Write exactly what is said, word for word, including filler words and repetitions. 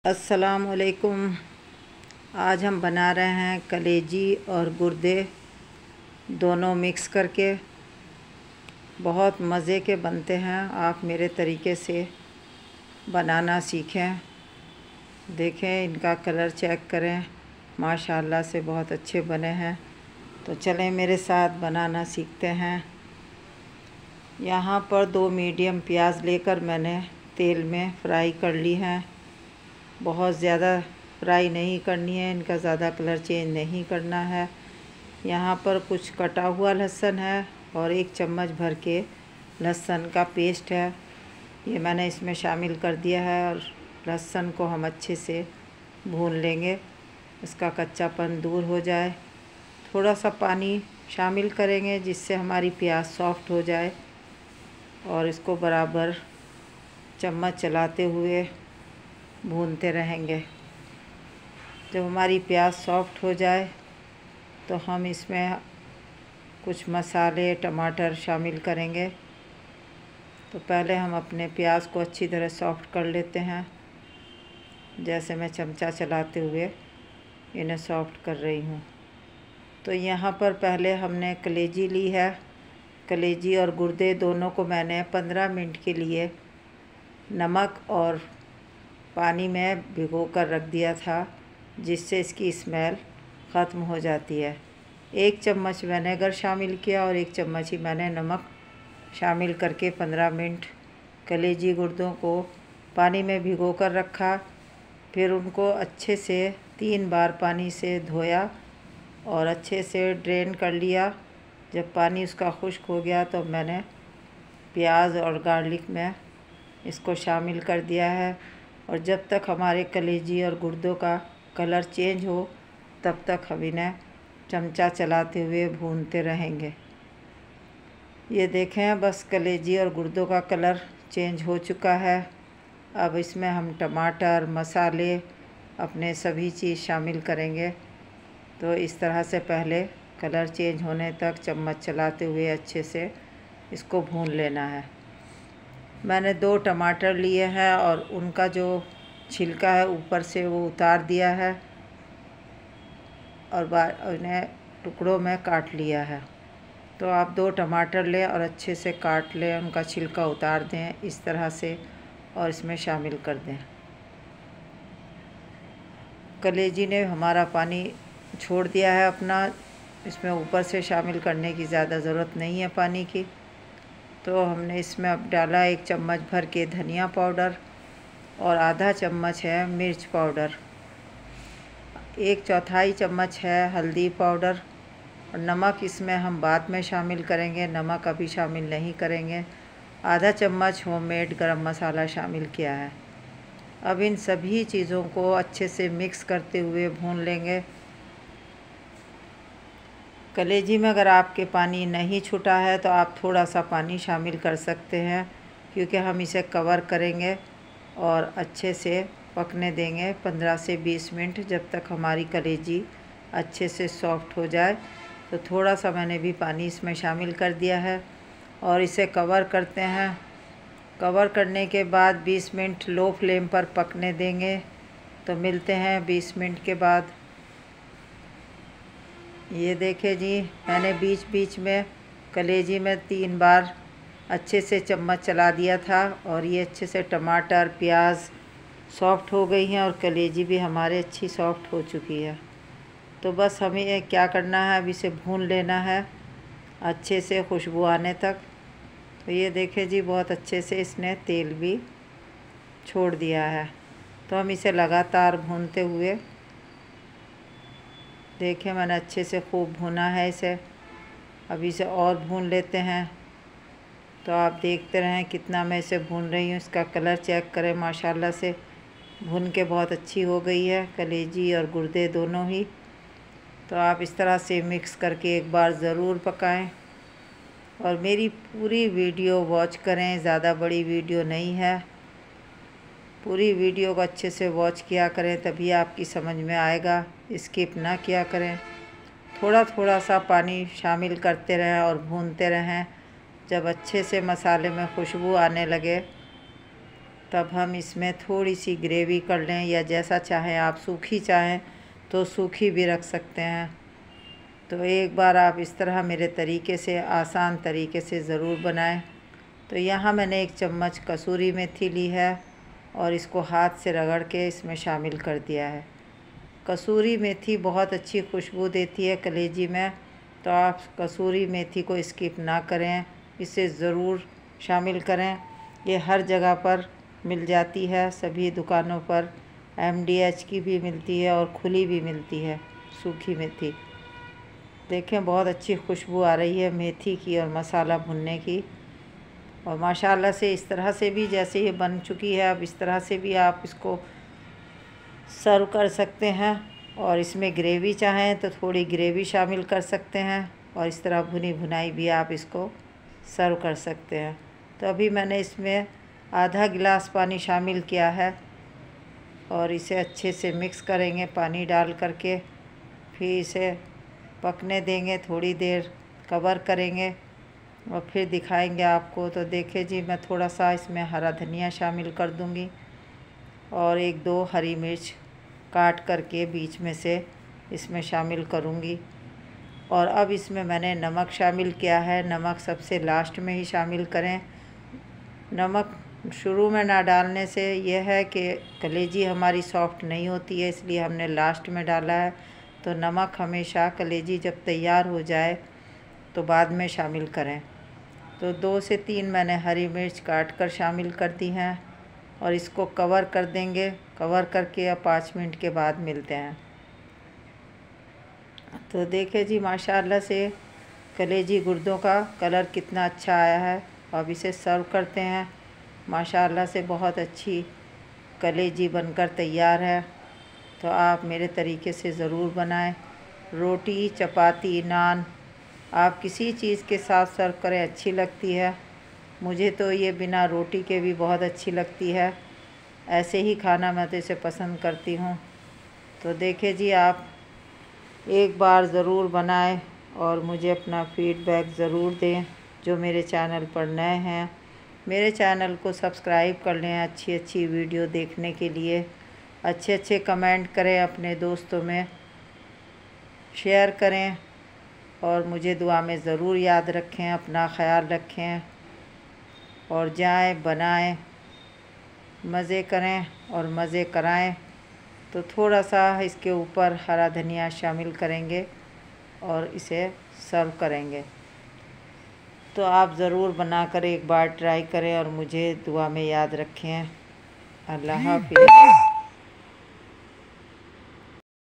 अस्सलामुअलैकुम। आज हम बना रहे हैं कलेजी और गुर्दे दोनों मिक्स करके। बहुत मज़े के बनते हैं। आप मेरे तरीके से बनाना सीखें। देखें, इनका कलर चेक करें, माशाल्लाह से बहुत अच्छे बने हैं। तो चलें मेरे साथ बनाना सीखते हैं। यहाँ पर दो मीडियम प्याज लेकर मैंने तेल में फ्राई कर ली हैं। बहुत ज़्यादा फ्राई नहीं करनी है, इनका ज़्यादा कलर चेंज नहीं करना है। यहाँ पर कुछ कटा हुआ लहसुन है और एक चम्मच भर के लहसुन का पेस्ट है, ये मैंने इसमें शामिल कर दिया है। और लहसुन को हम अच्छे से भून लेंगे, इसका कच्चापन दूर हो जाए। थोड़ा सा पानी शामिल करेंगे जिससे हमारी प्याज सॉफ्ट हो जाए, और इसको बराबर चम्मच चलाते हुए भूनते रहेंगे। जब हमारी प्याज सॉफ्ट हो जाए तो हम इसमें कुछ मसाले, टमाटर शामिल करेंगे। तो पहले हम अपने प्याज को अच्छी तरह सॉफ्ट कर लेते हैं, जैसे मैं चमचा चलाते हुए इन्हें सॉफ्ट कर रही हूँ। तो यहाँ पर पहले हमने कलेजी ली है। कलेजी और गुर्दे दोनों को मैंने पंद्रह मिनट के लिए नमक और पानी में भिगो कर रख दिया था, जिससे इसकी स्मेल ख़त्म हो जाती है। एक चम्मच विनेगर शामिल किया और एक चम्मच ही मैंने नमक शामिल करके पंद्रह मिनट कलेजी गुर्दों को पानी में भिगो कर रखा। फिर उनको अच्छे से तीन बार पानी से धोया और अच्छे से ड्रेन कर लिया। जब पानी उसका खुश्क हो गया तो मैंने प्याज और गार्लिक में इसको शामिल कर दिया है। और जब तक हमारे कलेजी और गुर्दों का कलर चेंज हो तब तक हम इन्हें चमचा चलाते हुए भूनते रहेंगे। ये देखें, बस कलेजी और गुर्दों का कलर चेंज हो चुका है। अब इसमें हम टमाटर, मसाले, अपने सभी चीज़ शामिल करेंगे। तो इस तरह से पहले कलर चेंज होने तक चम्मच चलाते हुए अच्छे से इसको भून लेना है। मैंने दो टमाटर लिए हैं और उनका जो छिलका है ऊपर से वो उतार दिया है और उन्हें टुकड़ों में काट लिया है। तो आप दो टमाटर लें और अच्छे से काट लें, उनका छिलका उतार दें इस तरह से और इसमें शामिल कर दें। कलेजी ने हमारा पानी छोड़ दिया है अपना, इसमें ऊपर से शामिल करने की ज़्यादा ज़रूरत नहीं है पानी की। तो हमने इसमें अब डाला एक चम्मच भर के धनिया पाउडर और आधा चम्मच है मिर्च पाउडर, एक चौथाई चम्मच है हल्दी पाउडर। और नमक इसमें हम बाद में शामिल करेंगे, नमक अभी शामिल नहीं करेंगे। आधा चम्मच होममेड गरम मसाला शामिल किया है। अब इन सभी चीज़ों को अच्छे से मिक्स करते हुए भून लेंगे। कलेजी में अगर आपके पानी नहीं छूटा है तो आप थोड़ा सा पानी शामिल कर सकते हैं, क्योंकि हम इसे कवर करेंगे और अच्छे से पकने देंगे पंद्रह से बीस मिनट, जब तक हमारी कलेजी अच्छे से सॉफ्ट हो जाए। तो थोड़ा सा मैंने भी पानी इसमें शामिल कर दिया है और इसे कवर करते हैं। कवर करने के बाद बीस मिनट लो फ्लेम पर पकने देंगे। तो मिलते हैं बीस मिनट के बाद। ये देखें जी, मैंने बीच बीच में कलेजी में तीन बार अच्छे से चम्मच चला दिया था और ये अच्छे से टमाटर, प्याज सॉफ्ट हो गई हैं और कलेजी भी हमारे अच्छी सॉफ्ट हो चुकी है। तो बस हमें क्या करना है, अब इसे भून लेना है अच्छे से खुशबू आने तक। तो ये देखें जी, बहुत अच्छे से इसने तेल भी छोड़ दिया है। तो हम इसे लगातार भूनते हुए, देखें मैंने अच्छे से खूब भुना है इसे। अब इसे और भून लेते हैं। तो आप देखते रहें कितना मैं इसे भून रही हूँ। इसका कलर चेक करें, माशाल्लाह से भुन के बहुत अच्छी हो गई है कलेजी और गुर्दे दोनों ही। तो आप इस तरह से मिक्स करके एक बार ज़रूर पकाएं और मेरी पूरी वीडियो वॉच करें। ज़्यादा बड़ी वीडियो नहीं है, पूरी वीडियो को अच्छे से वॉच किया करें, तभी आपकी समझ में आएगा। स्किप ना किया करें। थोड़ा थोड़ा सा पानी शामिल करते रहें और भूनते रहें। जब अच्छे से मसाले में खुशबू आने लगे तब हम इसमें थोड़ी सी ग्रेवी कर लें, या जैसा चाहें आप, सूखी चाहें तो सूखी भी रख सकते हैं। तो एक बार आप इस तरह मेरे तरीके से, आसान तरीके से ज़रूर बनाएं। तो यहाँ मैंने एक चम्मच कसूरी मेथी ली है और इसको हाथ से रगड़ के इसमें शामिल कर दिया है। कसूरी मेथी बहुत अच्छी खुशबू देती है कलेजी में, तो आप कसूरी मेथी को स्किप ना करें, इसे ज़रूर शामिल करें। ये हर जगह पर मिल जाती है, सभी दुकानों पर एम डी एच की भी मिलती है और खुली भी मिलती है सूखी मेथी। देखें बहुत अच्छी खुशबू आ रही है मेथी की और मसाला भुनने की। और माशाल्लाह से इस तरह से भी जैसे ये बन चुकी है, अब इस तरह से भी आप इसको सर्व कर सकते हैं। और इसमें ग्रेवी चाहें तो थोड़ी ग्रेवी शामिल कर सकते हैं, और इस तरह भुनी भुनाई भी आप इसको सर्व कर सकते हैं। तो अभी मैंने इसमें आधा गिलास पानी शामिल किया है और इसे अच्छे से मिक्स करेंगे पानी डाल करके। फिर इसे पकने देंगे, थोड़ी देर कवर करेंगे और फिर दिखाएंगे आपको। तो देखिए जी, मैं थोड़ा सा इसमें हरा धनिया शामिल कर दूंगी और एक दो हरी मिर्च काट करके बीच में से इसमें शामिल करूंगी। और अब इसमें मैंने नमक शामिल किया है। नमक सबसे लास्ट में ही शामिल करें। नमक शुरू में ना डालने से यह है कि कलेजी हमारी सॉफ्ट नहीं होती है, इसलिए हमने लास्ट में डाला है। तो नमक हमेशा कलेजी जब तैयार हो जाए तो बाद में शामिल करें। तो दो से तीन मैंने हरी मिर्च काट कर शामिल कर दी हैं और इसको कवर कर देंगे। कवर करके अब पाँच मिनट के बाद मिलते हैं। तो देखिए जी, माशाल्लाह से कलेजी गुर्दों का कलर कितना अच्छा आया है। अब इसे सर्व करते हैं। माशाल्लाह से बहुत अच्छी कलेजी बनकर तैयार है। तो आप मेरे तरीके से ज़रूर बनाएं। रोटी, चपाती, नान, आप किसी चीज़ के साथ सर्व करें, अच्छी लगती है। मुझे तो ये बिना रोटी के भी बहुत अच्छी लगती है। ऐसे ही खाना मैं तो इसे पसंद करती हूँ। तो देखिए जी, आप एक बार ज़रूर बनाएं और मुझे अपना फ़ीडबैक ज़रूर दें। जो मेरे चैनल पर नए हैं, मेरे चैनल को सब्सक्राइब कर लें अच्छी अच्छी वीडियो देखने के लिए। अच्छे अच्छे कमेंट करें, अपने दोस्तों में शेयर करें और मुझे दुआ में ज़रूर याद रखें। अपना ख़याल रखें और जाएं, बनाएं, मज़े करें और मज़े कराएं। तो थोड़ा सा इसके ऊपर हरा धनिया शामिल करेंगे और इसे सर्व करेंगे। तो आप ज़रूर बनाकर एक बार ट्राई करें और मुझे दुआ में याद रखें। अल्लाह हाफ़िज़।